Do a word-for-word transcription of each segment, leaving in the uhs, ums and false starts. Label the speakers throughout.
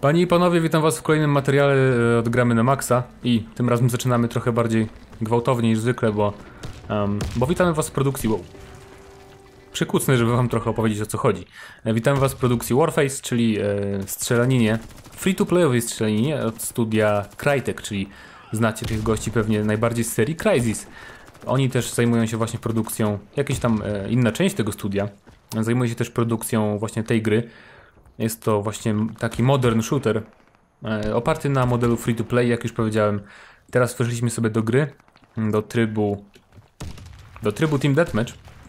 Speaker 1: Panie i panowie, witam was w kolejnym materiale od Gramy na Maxa i tym razem zaczynamy trochę bardziej gwałtownie niż zwykle, bo um, bo witamy was w produkcji wow. Przykucnę, żeby wam trochę opowiedzieć, o co chodzi. E, witamy was w produkcji Warface, czyli e, strzelaninie, free-to-playowej strzelaninie od studia Crytek, czyli znacie tych gości pewnie najbardziej z serii Crysis. Oni też zajmują się właśnie produkcją, jakaś tam e, inna część tego studia zajmuje się też produkcją właśnie tej gry. Jest to właśnie taki modern shooter e, oparty na modelu free to play, jak już powiedziałem. Teraz weszliśmy sobie do gry, do trybu do trybu Team Deathmatch.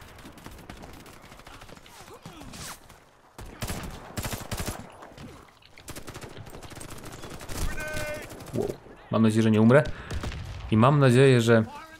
Speaker 1: Wow. Mam nadzieję, że nie umrę i mam nadzieję, że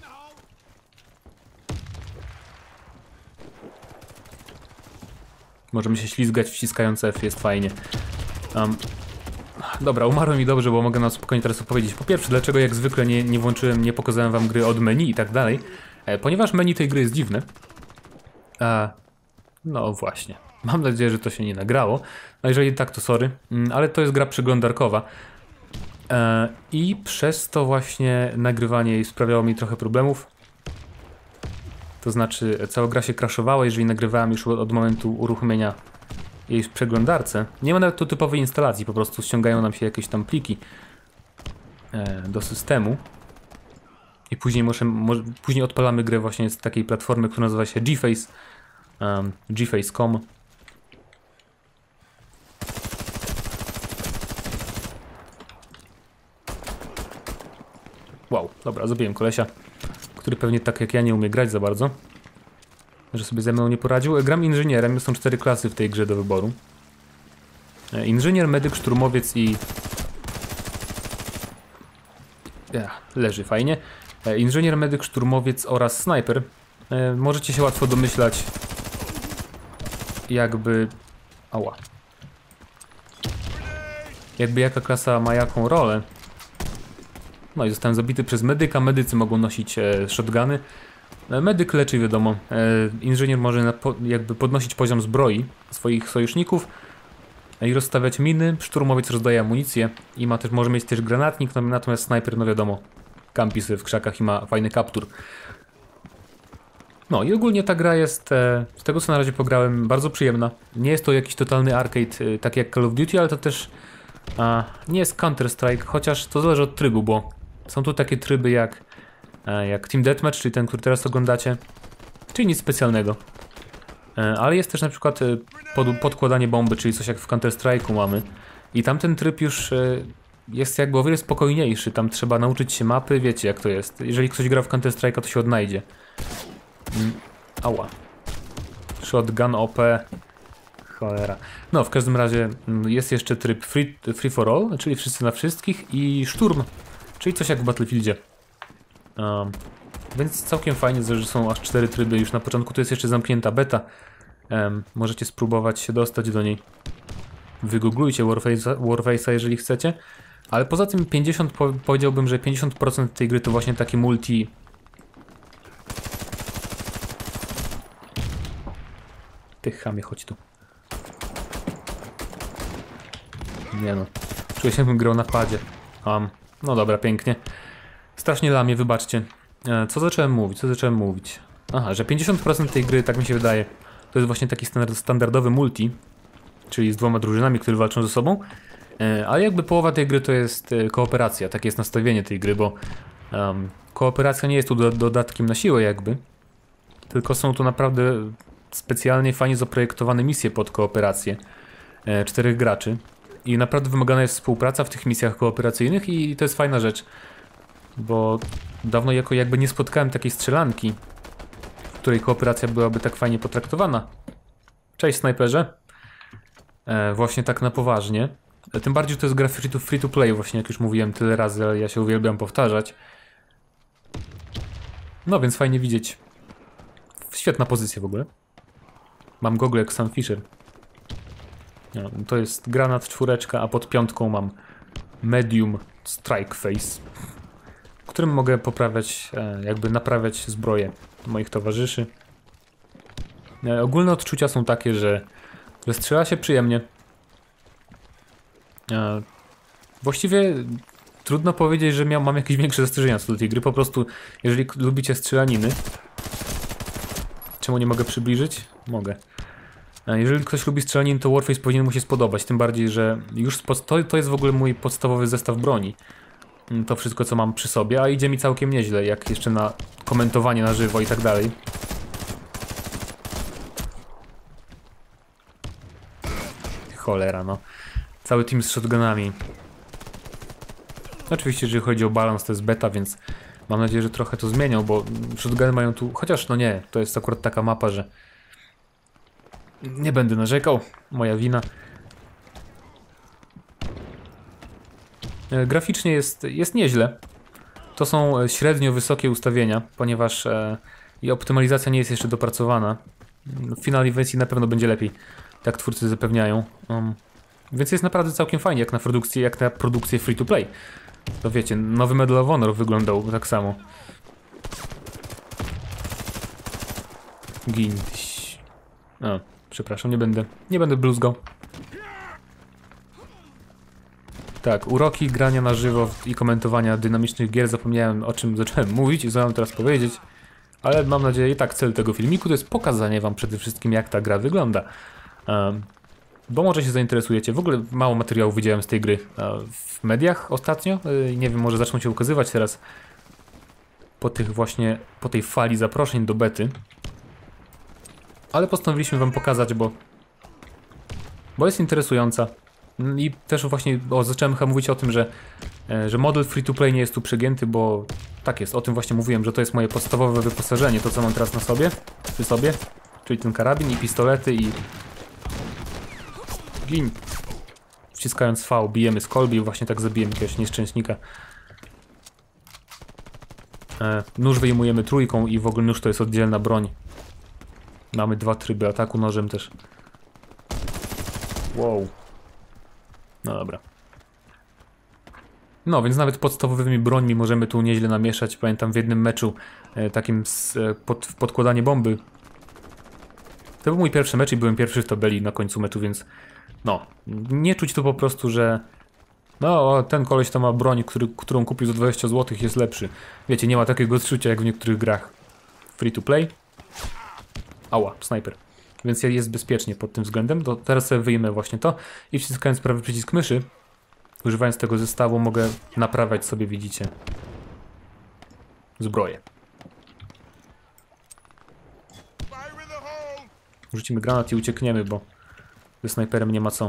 Speaker 1: możemy się ślizgać wciskając F, jest fajnie. Um, dobra, umarłem i dobrze, bo mogę na spokojnie teraz opowiedzieć. Po pierwsze, dlaczego jak zwykle nie, nie włączyłem, nie pokazałem wam gry od menu i tak dalej. E, ponieważ menu tej gry jest dziwne. E, no właśnie. Mam nadzieję, że to się nie nagrało. No jeżeli tak, to sorry. Mm, ale to jest gra przeglądarkowa. E, I przez to właśnie nagrywanie jej sprawiało mi trochę problemów. To znaczy, cała gra się crashowała, jeżeli nagrywałem już od momentu uruchomienia jej w przeglądarce. Nie ma nawet tu typowej instalacji, po prostu ściągają nam się jakieś tam pliki e, do systemu. I później, może, może, później odpalamy grę właśnie z takiej platformy, która nazywa się GeFace. Um, GeFace kropka com. Wow, dobra, zabiłem kolesia, który pewnie tak jak ja nie umie grać za bardzo, że sobie ze mną nie poradził. Gram inżynierem, są cztery klasy w tej grze do wyboru. Inżynier, medyk, szturmowiec i... Ja, leży fajnie. Inżynier, medyk, szturmowiec oraz snajper. Możecie się łatwo domyślać, jakby... Ała. Jakby jaka klasa ma jaką rolę. No i zostałem zabity przez medyka. Medycy mogą nosić e, shotguny. Medyk leczy, wiadomo. E, inżynier może na, po, jakby podnosić poziom zbroi swoich sojuszników i rozstawiać miny. Szturmowiec rozdaje amunicję i ma też, może mieć też granatnik, no, natomiast snajper, no wiadomo, kampi sobie w krzakach i ma fajny kaptur. No i ogólnie ta gra jest, e, z tego co na razie pograłem, bardzo przyjemna. Nie jest to jakiś totalny arcade, e, tak jak Call of Duty, ale to też a, nie jest Counter-Strike, chociaż to zależy od trybu, bo są tu takie tryby jak, e, jak Team Deathmatch, czyli ten, który teraz oglądacie, czyli nic specjalnego. E, ale jest też na przykład e, pod, podkładanie bomby, czyli coś jak w Counter-Strike'u mamy. I tamten tryb już e, jest jakby o wiele spokojniejszy, tam trzeba nauczyć się mapy, wiecie jak to jest. Jeżeli ktoś gra w Counter-Strike'a, to się odnajdzie. Mm, ała. Shotgun O P. Cholera. No, w każdym razie jest jeszcze tryb free, free for all, czyli wszyscy na wszystkich, i szturm, czyli coś jak w Battlefieldzie. Um, więc całkiem fajnie, że są aż cztery tryby już na początku. To jest jeszcze zamknięta beta. Um, możecie spróbować się dostać do niej. Wygooglujcie Warface'a, Warface'a jeżeli chcecie. Ale poza tym pięćdziesiąt, powiedziałbym, że pięćdziesiąt procent tej gry to właśnie takie multi... Ty chamie, chodź tu. Nie no, czuję się, jakbym grał na padzie. Um, no dobra, pięknie. Strasznie lamię, wybaczcie. E, co zacząłem mówić? Co zacząłem mówić? Aha, że pięćdziesiąt procent tej gry, tak mi się wydaje, to jest właśnie taki standard, standardowy multi, czyli z dwoma drużynami, które walczą ze sobą. E, ale jakby połowa tej gry to jest e, kooperacja, takie jest nastawienie tej gry, bo um, kooperacja nie jest tu do, dodatkiem na siłę jakby, tylko są tu naprawdę specjalnie fajnie zaprojektowane misje pod kooperację e, czterech graczy. I naprawdę wymagana jest współpraca w tych misjach kooperacyjnych i to jest fajna rzecz. Bo dawno jako jakby nie spotkałem takiej strzelanki, w której kooperacja byłaby tak fajnie potraktowana. Cześć snajperze. E, właśnie tak na poważnie. E, tym bardziej, że to jest gra free to, free to play, właśnie jak już mówiłem tyle razy, ale ja się uwielbiam powtarzać. No więc fajnie widzieć. Świetna pozycja w ogóle. Mam gogle jak Sam Fisher. No, to jest granat czwóreczka, a pod piątką mam medium strike face, którym mogę poprawiać, jakby naprawiać zbroję moich towarzyszy. Ogólne odczucia są takie, że, że strzela się przyjemnie. E, właściwie trudno powiedzieć, że miał, mam jakieś większe zastrzeżenia co do tej gry. Po prostu, jeżeli lubicie strzelaniny... Czemu nie mogę przybliżyć? Mogę. E, jeżeli ktoś lubi strzelaniny, to Warface powinien mu się spodobać. Tym bardziej, że już to, to jest w ogóle mój podstawowy zestaw broni. To wszystko, co mam przy sobie, a idzie mi całkiem nieźle, jak jeszcze na komentowanie na żywo i tak dalej. Cholera, no. Cały team z shotgunami. Oczywiście, jeżeli chodzi o balans, to jest beta, więc mam nadzieję, że trochę to zmienią, bo shotguny mają tu... Chociaż, no nie, to jest akurat taka mapa, że... Nie będę narzekał, moja wina. E, graficznie jest, jest nieźle. To są średnio wysokie ustawienia, ponieważ e, i optymalizacja nie jest jeszcze dopracowana. W finalnej wersji na pewno będzie lepiej, tak twórcy zapewniają. Um, więc jest naprawdę całkiem fajnie, jak na produkcję, jak na produkcję free to play. To wiecie, nowy Medal of Honor wyglądał tak samo. Gin. O, przepraszam, nie będę, nie będę bluzgał. Tak, uroki grania na żywo i komentowania dynamicznych gier. Zapomniałem, o czym zacząłem mówić i co mam teraz powiedzieć. Ale mam nadzieję, i tak cel tego filmiku to jest pokazanie wam przede wszystkim, jak ta gra wygląda. Um, bo może się zainteresujecie. W ogóle mało materiałów widziałem z tej gry uh, w mediach ostatnio. Yy, nie wiem, może zaczną się ukazywać teraz po tych właśnie, po tej fali zaproszeń do bety. Ale postanowiliśmy wam pokazać, bo bo jest interesująca. I też właśnie o, zacząłem chyba mówić o tym, że, e, że model free to play nie jest tu przegięty, bo tak jest, o tym właśnie mówiłem, że to jest moje podstawowe wyposażenie, to co mam teraz na sobie, przy sobie, czyli ten karabin i pistolety i... Gin. Wciskając V, bijemy z kolby i właśnie tak zabijemy jakiegoś nieszczęśnika. E, nóż wyjmujemy trójką i w ogóle nóż to jest oddzielna broń. Mamy dwa tryby ataku nożem też. Wow. No dobra. No, więc nawet podstawowymi brońmi możemy tu nieźle namieszać. Pamiętam w jednym meczu e, takim z, e, pod, podkładanie bomby. To był mój pierwszy mecz i byłem pierwszy w tabeli na końcu meczu, więc no, nie czuć tu po prostu, że no, ten koleś to ma broń, który, którą kupił za dwadzieścia złotych, jest lepszy. Wiecie, nie ma takiego odczucia jak w niektórych grach free to play. Ała, snajper. Więc jest bezpiecznie pod tym względem. To teraz sobie wyjmę właśnie to i wciskając prawy przycisk myszy, używając tego zestawu, mogę naprawiać sobie, widzicie, zbroję. Rzucimy granat i uciekniemy, bo ze snajperem nie ma co.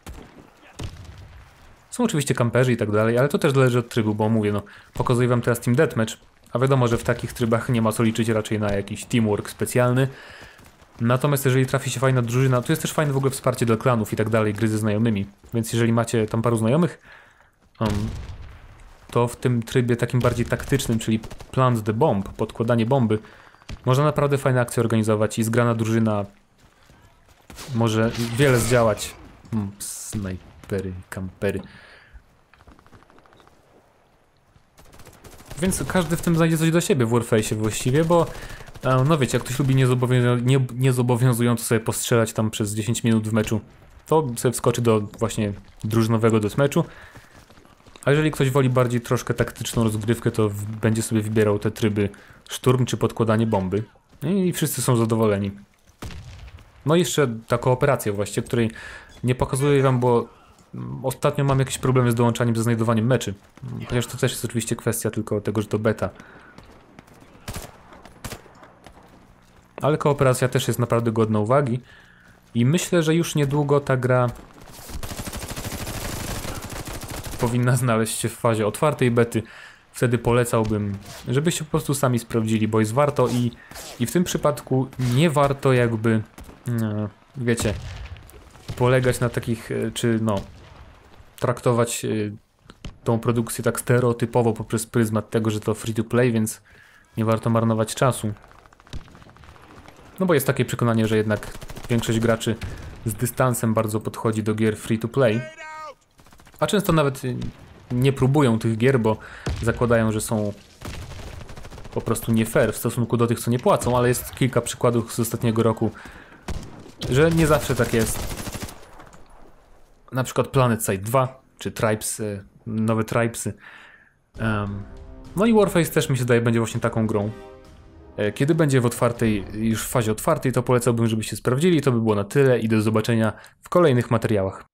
Speaker 1: Są oczywiście kamperzy i tak dalej, ale to też zależy od trybu, bo mówię, no, pokazuję wam teraz Team Deathmatch, a wiadomo, że w takich trybach nie ma co liczyć raczej na jakiś teamwork specjalny. Natomiast jeżeli trafi się fajna drużyna, to jest też fajne w ogóle wsparcie dla klanów i tak dalej, gry ze znajomymi. Więc jeżeli macie tam paru znajomych, um, to w tym trybie takim bardziej taktycznym, czyli plant the bomb, podkładanie bomby, można naprawdę fajne akcje organizować i zgrana drużyna może wiele zdziałać. Hmm, snajpery, kampery. Więc każdy w tym znajdzie coś do siebie w Warface'ie właściwie, bo no wiecie, jak ktoś lubi niezobowiązu nie, niezobowiązująco sobie postrzelać tam przez dziesięć minut w meczu, to sobie wskoczy do właśnie drużynowego deathmatchu. A jeżeli ktoś woli bardziej troszkę taktyczną rozgrywkę, to w, będzie sobie wybierał te tryby szturm czy podkładanie bomby. I wszyscy są zadowoleni. No i jeszcze ta kooperacja właściwie, której nie pokazuję wam, bo ostatnio mam jakieś problemy z dołączaniem, ze znajdowaniem meczy. Chociaż to też jest oczywiście kwestia tylko tego, że to beta. Ale kooperacja też jest naprawdę godna uwagi. I myślę, że już niedługo ta gra powinna znaleźć się w fazie otwartej bety. Wtedy polecałbym, żebyście po prostu sami sprawdzili, bo jest warto i, i w tym przypadku nie warto jakby, no, wiecie, polegać na takich, czy no, traktować tą produkcję tak stereotypowo poprzez pryzmat tego, że to free to play, więc nie warto marnować czasu. No bo jest takie przekonanie, że jednak większość graczy z dystansem bardzo podchodzi do gier free to play. A często nawet nie próbują tych gier, bo zakładają, że są po prostu nie fair w stosunku do tych, co nie płacą, ale jest kilka przykładów z ostatniego roku, że nie zawsze tak jest. Na przykład PlanetSide dwa. czy Tribes, y, nowe Tribesy. Um, no i Warface też mi się zdaje będzie właśnie taką grą. E, Kiedy będzie w otwartej, już w fazie otwartej, to polecałbym, żebyście sprawdzili. To by było na tyle i do zobaczenia w kolejnych materiałach.